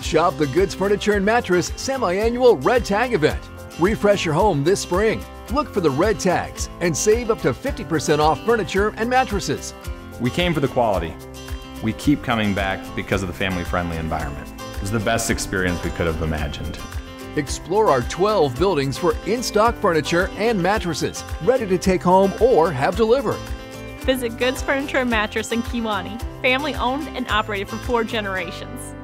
Shop the Goods Furniture and Mattress semi-annual Red Tag event. Refresh your home this spring. Look for the red tags and save up to 50% off furniture and mattresses. We came for the quality. We keep coming back because of the family-friendly environment. It was the best experience we could have imagined. Explore our 12 buildings for in-stock furniture and mattresses, ready to take home or have delivered. Visit Goods Furniture and Mattress in Kewanee, family owned and operated for 4 generations.